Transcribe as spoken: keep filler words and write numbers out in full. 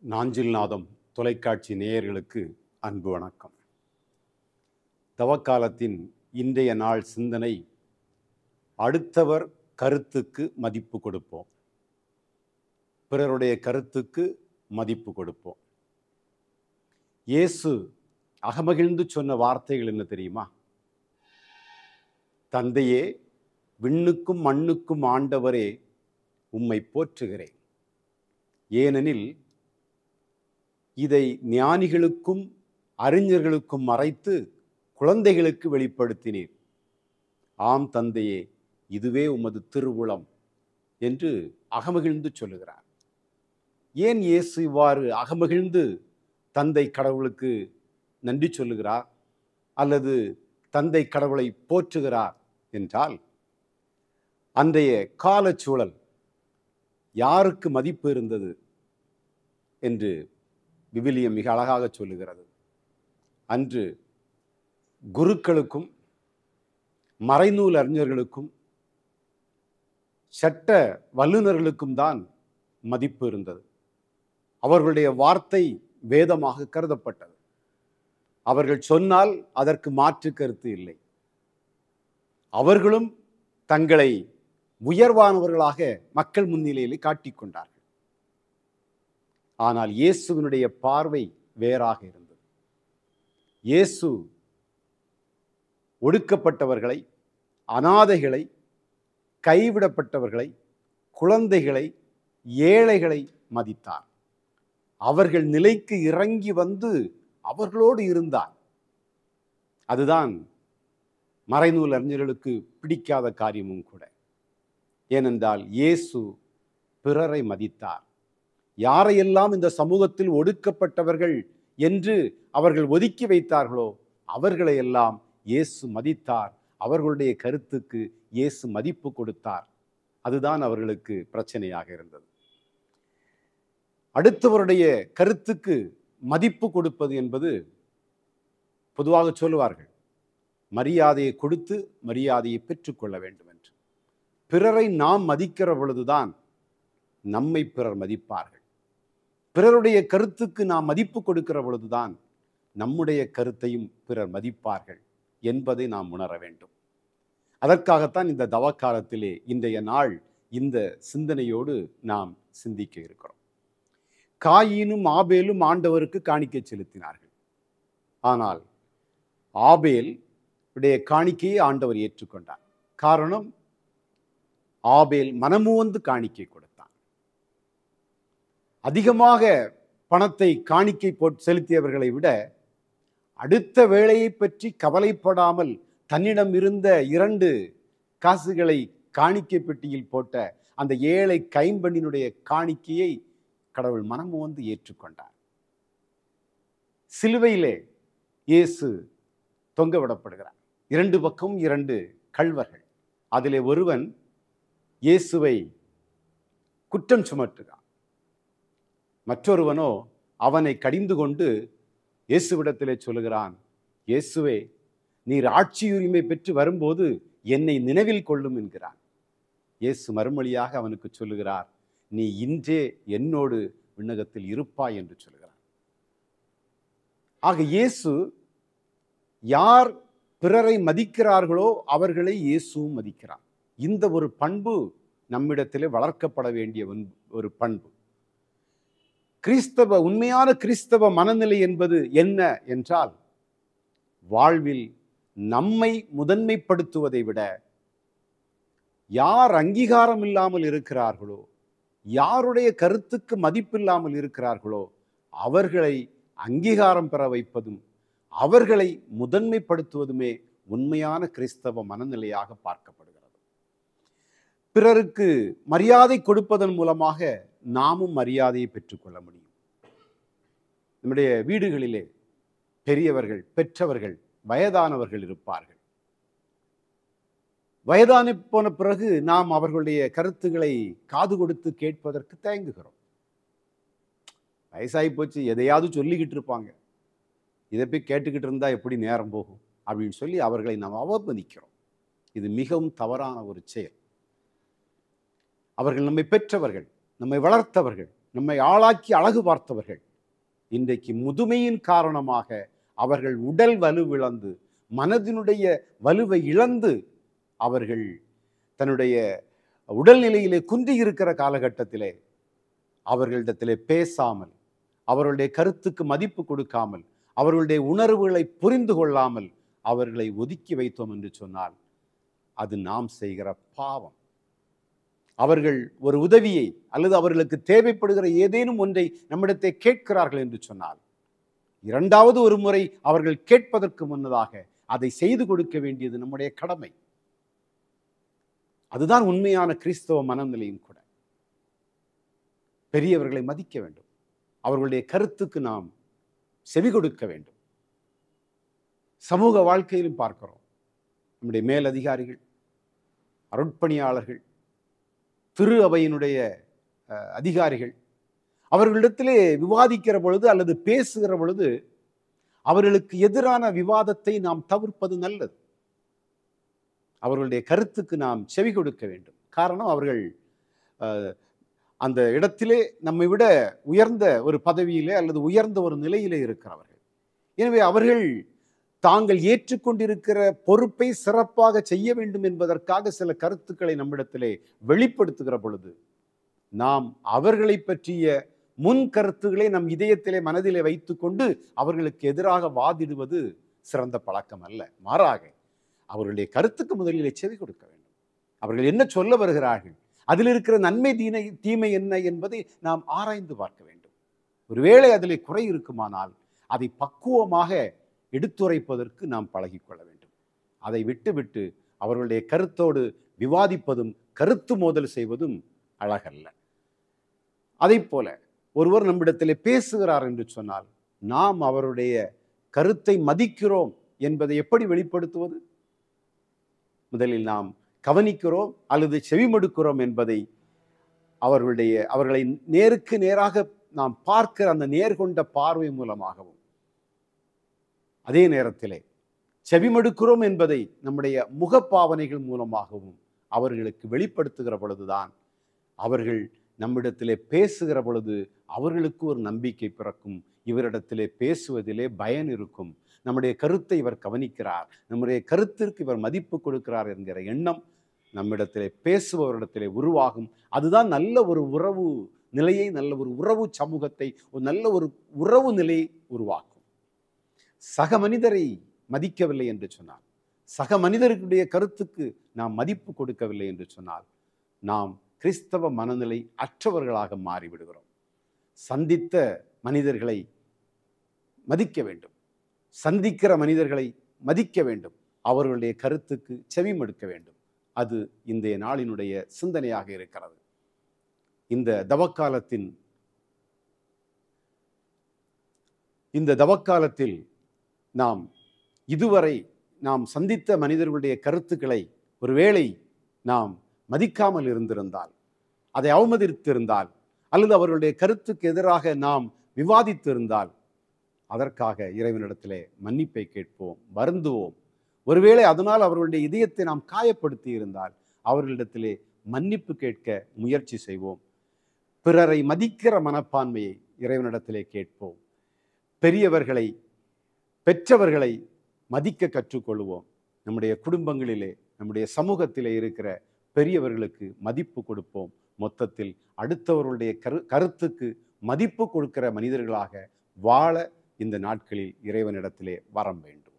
நாஞ்சில்நாதம் தொலைக்காட்சி நேயர்களுக்கு அன்பு வணக்கம். தவக்காலத்தின் இன்றைய நாள் சிந்தனை, அடுத்தவர் கருத்துக்கு மதிப்பு கொடுப்போம், பிறருடைய கருத்துக்கு மதிப்பு கொடுப்போம். இயேசு அகமகிழ்ந்து சொன்ன வார்த்தைகள் என்ன தெரியுமா? தந்தையே, விண்ணுக்கும் மண்ணுக்கும் ஆண்டவரே, உம்மை போற்றுகிறேன். ஏனெனில் இதை ஞானிகளுக்கும் அறிஞர்களுக்கும் மறைத்து குழந்தைகளுக்கு வெளிப்படுத்தினீர். ஆம் தந்தையே, இதுவே உமது திருவுளம் என்று அகமகிழ்ந்து சொல்லுகிறார். ஏன் இயேசு இவ்வாறு அகமகிழ்ந்து தந்தை கடவுளுக்கு நன்றி சொல்லுகிறார் அல்லது தந்தை கடவுளை போற்றுகிறார் என்றால், அன்றைய காலச்சூழல் யாருக்கு மதிப்பு இருந்தது என்று விவிலியம் மிக அழகாக சொல்லுகிறது. அன்று குருக்களுக்கும் மறைநூல் அறிஞர்களுக்கும் சட்ட வல்லுநர்களுக்கும் தான் மதிப்பு இருந்தது. அவர்களுடைய வார்த்தை வேதமாக கருதப்பட்டது. அவர்கள் சொன்னால் அதற்கு மாற்று கருத்து இல்லை. அவர்களும் தங்களை உயர்வானவர்களாக மக்கள் முன்னிலையிலே காட்டிக்கொண்டார்கள். ஆனால் இயேசுவினுடைய பார்வை வேறாக இருந்தது. இயேசு ஒடுக்கப்பட்டவர்களை, அனாதைகளை, கைவிடப்பட்டவர்களை, குழந்தைகளை, ஏழைகளை மதித்தார். அவர்கள் நிலைக்கு இறங்கி வந்து அவர்களோடு இருந்தார். அதுதான் மறைநூல் அறிஞர்களுக்கு பிடிக்காத காரியமும் கூட. ஏனென்றால் இயேசு பிறரை மதித்தார். யாரையெல்லாம் இந்த சமூகத்தில் ஒடுக்கப்பட்டவர்கள் என்று அவர்கள் ஒதுக்கி வைத்தார்களோ அவர்களை எல்லாம் இயேசு மதித்தார். அவர்களுடைய கருத்துக்கு இயேசு மதிப்பு கொடுத்தார். அதுதான் அவர்களுக்கு பிரச்சனையாக இருந்தது. அடுத்தவருடைய கருத்துக்கு மதிப்பு கொடுப்பது என்பது, பொதுவாக சொல்லுவார்கள், மரியாதையை கொடுத்து மரியாதையை பெற்றுக்கொள்ள வேண்டும் என்று. பிறரை நாம் மதிக்கிற பொழுதுதான் நம்மை பிறர் மதிப்பார்கள். பிறருடைய கருத்துக்கு நாம் மதிப்பு கொடுக்கிற பொழுதுதான் நம்முடைய கருத்தையும் பிறர் மதிப்பார்கள் என்பதை நாம் உணர வேண்டும். அதற்காகத்தான் இந்த தவக்காலத்திலே இன்றைய நாள் இந்த சிந்தனையோடு நாம் சிந்திக்க இருக்கிறோம். காயீனும் ஆபேலும் ஆண்டவருக்கு காணிக்கை செலுத்தினார்கள். ஆனால் ஆபேல் உடைய காணிக்கையை ஆண்டவர் ஏற்றுக்கொண்டார். காரணம், ஆபேல் மனமுவந்து காணிக்கை கொடுத்தார். அதிகமாக பணத்தை காணிக்கை போட்டு செலுத்தியவர்களை விட அடுத்த வேளையை பற்றி கவலைப்படாமல் தன்னிடம் இருந்த இரண்டு காசுகளை காணிக்கை பெட்டியில் போட்ட அந்த ஏழை கைம்பெண்ணினுடைய காணிக்கையை கடவுள் மனமுவந்து ஏற்றுக்கொண்டார். சிலுவையிலே இயேசு தொங்க விடப்படுகிறார். இரண்டு பக்கம் இரண்டு கள்வர்கள். அதிலே ஒருவன் இயேசுவை குற்றம் சுமத்துகிறான். மற்றொருவனோ அவனை கடிந்து கொண்டு இயேசுவிடத்திலே சொல்லுகிறான், இயேசுவே, நீர் ஆட்சியுரிமை பெற்று வரும்போது என்னை நினைவில் கொள்ளும் என்கிறான். இயேசு மறுமொழியாக அவனுக்கு சொல்லுகிறார், நீ இன்றே என்னோடு விண்ணகத்தில் இருப்பாய் என்று சொல்லுகிறார். ஆக இயேசு யார் பிறரை மதிக்கிறார்களோ அவர்களை இயேசுவும் மதிக்கிறார். இந்த ஒரு பண்பு நம்மிடத்திலே வளர்க்கப்பட வேண்டிய ஒரு பண்பு. கிறிஸ்தவ உண்மையான கிறிஸ்தவ மனநிலை என்பது என்ன என்றால், வாழ்வில் நம்மை முதன்மைப்படுத்துவதை விட யார் அங்கீகாரம் இல்லாமல் இருக்கிறார்களோ, யாருடைய கருத்துக்கு மதிப்பில்லாமல் இருக்கிறார்களோ அவர்களை அங்கீகாரம் பெற வைப்பதும் அவர்களை முதன்மைப்படுத்துவதுமே உண்மையான கிறிஸ்தவ மனநிலையாக பார்க்கப்படுகிறது. பிறருக்கு மரியாதை கொடுப்பதன் மூலமாக நாமும் மரியாதையை பெற்றுக்கொள்ள முடியும். நம்முடைய வீடுகளிலே பெரியவர்கள், பெற்றவர்கள், வயதானவர்கள் இருப்பார்கள். வயதான போன பிறகு நாம் அவர்களுடைய கருத்துக்களை காது கொடுத்து கேட்பதற்கு தயங்குகிறோம். வயசாகி போச்சு, எதையாவது சொல்லிக்கிட்டு இருப்பாங்க, இதை போய் கேட்டுக்கிட்டு இருந்தா எப்படி நேரம் போகும் அப்படின்னு சொல்லி அவர்களை நாம் அவமதிக்கிறோம். இது மிகவும் தவறான ஒரு செயல். அவர்கள் நம்மை பெற்றவர்கள், நம்மை வளர்த்தவர்கள், நம்மை ஆளாக்கி அழகு பார்த்தவர்கள் இன்றைக்கு முதுமையின் காரணமாக அவர்கள் உடல் வலுவிழந்து மனதினுடைய வலுவை இழந்து அவர்கள் தன்னுடைய உடல்நிலையிலே குன்றி இருக்கிற காலகட்டத்திலே அவர்களிடத்திலே பேசாமல், அவர்களுடைய கருத்துக்கு மதிப்பு கொடுக்காமல், அவர்களுடைய உணர்வுகளை புரிந்து கொள்ளாமல் அவர்களை ஒதுக்கி வைத்தோம் என்று சொன்னால் அது நாம் செய்கிற பாவம். அவர்கள் ஒரு உதவியை அல்லது அவர்களுக்கு தேவைப்படுகிற ஏதேனும் ஒன்றை நம்மிடத்தை கேட்கிறார்கள் என்று சொன்னால் இரண்டாவது ஒரு முறை அவர்கள் கேட்பதற்கு முன்னதாக அதை செய்து கொடுக்க வேண்டியது நம்முடைய கடமை. அதுதான் உண்மையான கிறிஸ்தவ மனநிலையும் கூட. பெரியவர்களை மதிக்க வேண்டும், அவர்களுடைய கருத்துக்கு நாம் செவி கொடுக்க வேண்டும். சமூக வாழ்க்கையிலும் பார்க்கிறோம், நம்முடைய மேலதிகாரிகள், அருட்பணியாளர்கள், திரு அவையினுடைய அதிகாரிகள் அவர்களிடத்திலே விவாதிக்கிற பொழுது அல்லது பேசுகிற பொழுது அவர்களுக்கு எதிரான விவாதத்தை நாம் தவிர்ப்பது நல்லது. அவர்களுடைய கருத்துக்கு நாம் செவி கொடுக்க வேண்டும். காரணம், அவர்கள் அந்த இடத்திலே நம்மை விட உயர்ந்த ஒரு பதவியிலே அல்லது உயர்ந்த ஒரு நிலையிலே இருக்கிறவர்கள். எனவே அவர்கள் தாங்கள் ஏற்றுக்கொண்டிருக்கிற பொறுப்பை சிறப்பாக செய்ய வேண்டும் என்பதற்காக சில கருத்துக்களை நம்மிடத்திலே வெளிப்படுத்துகிற பொழுது நாம் அவர்களை பற்றிய முன் கருத்துக்களை நம் இதயத்திலே மனதிலே வைத்துக்கொண்டு அவர்களுக்கு எதிராக வாதிடுவது சிறந்த பழக்கம் அல்ல. மாறாக அவர்களுடைய கருத்துக்கு முதலிலே செவி கொடுக்க வேண்டும். அவர்கள் என்ன சொல்ல வருகிறார்கள், அதில் இருக்கிற நன்மை தீனை தீமை என்ன என்பதை நாம் ஆராய்ந்து பார்க்க வேண்டும். ஒருவேளை அதிலே குறை இருக்குமானால் அதை பக்குவமாக எடுத்துரைப்பதற்கு நாம் பழகிக்கொள்ள வேண்டும். அதை விட்டுவிட்டு அவர்களுடைய கருத்தோடு விவாதிப்பதும் கருத்து மோதல் செய்வதும் அழகல்ல. அதை போல ஒருவர் நம்மிடத்திலே பேசுகிறார் என்று சொன்னால் நாம் அவருடைய கருத்தை மதிக்கிறோம் என்பதை எப்படி வெளிப்படுத்துவது? முதலில் நாம் கவனிக்கிறோம் அல்லது செவிமடுக்கிறோம் என்பதை அவர்களுடைய அவர்களை நேருக்கு நேராக நாம் பார்க்கிற அந்த நேர்கொண்ட பார்வை மூலமாகவும், அதே நேரத்திலே செவிமடுக்கிறோம் என்பதை நம்முடைய முகப்பாவனைகள் மூலமாகவும் அவர்களுக்கு வெளிப்படுத்துகிற பொழுதுதான் அவர்கள் நம்மிடத்திலே பேசுகிற பொழுது அவர்களுக்கு ஒரு நம்பிக்கை பிறக்கும். இவரிடத்திலே பேசுவதிலே பயன் இருக்கும், நம்முடைய கருத்தை இவர் கவனிக்கிறார், நம்முடைய கருத்திற்கு இவர் மதிப்பு கொடுக்கிறார் என்கிற எண்ணம் நம்மிடத்திலே பேசுபவரிடத்திலே உருவாகும். அதுதான் நல்ல ஒரு உறவு நிலையை, நல்ல ஒரு உறவு சமூகத்தை, ஒரு நல்ல ஒரு உறவு நிலையை உருவாக்கும். சக மனிதரை மதிக்கவில்லை என்று சொன்னால், சக மனிதர்களுடைய கருத்துக்கு நாம் மதிப்பு கொடுக்கவில்லை என்று சொன்னால் நாம் கிறிஸ்தவ மனநிலை அற்றவர்களாக மாறிவிடுகிறோம். சந்தித்த மனிதர்களை மதிக்க வேண்டும், சந்திக்கிற மனிதர்களை மதிக்க வேண்டும், அவர்களுடைய கருத்துக்கு செவிமடுக்க வேண்டும். அது இன்றைய நாளினுடைய சிந்தனையாக இருக்கிறது. இந்த தவக்காலத்தின் இந்த தவக்காலத்தில் நாம் இதுவரை நாம் சந்தித்த மனிதர்களுடைய கருத்துக்களை ஒருவேளை நாம் மதிக்காமல் இருந்திருந்தால், அதை அவமதித்திருந்தால், அல்லது அவர்களுடைய கருத்துக்கு எதிராக நாம் விவாதித்திருந்தால் அதற்காக இறைவனிடத்திலே மன்னிப்பை கேட்போம், வருந்துவோம். ஒருவேளை அதனால் அவர்களுடைய இதயத்தை நாம் காயப்படுத்தி இருந்தால் அவர்களிடத்திலே மன்னிப்பு கேட்க முயற்சி செய்வோம். பிறரை மதிக்கிற மனப்பான்மையை இறைவனிடத்திலே கேட்போம். பெரியவர்களை, பெற்றவர்களை மதிக்க கற்றுக்கொள்வோம். நம்முடைய குடும்பங்களிலே, நம்முடைய சமூகத்திலே இருக்கிற பெரியவர்களுக்கு மதிப்பு கொடுப்போம். மொத்தத்தில் அடுத்தவர்களுடைய கரு கருத்துக்கு மதிப்பு கொடுக்கிற மனிதர்களாக வாழ இந்த நாட்களில் இறைவனிடத்திலே வரம் வேண்டும்.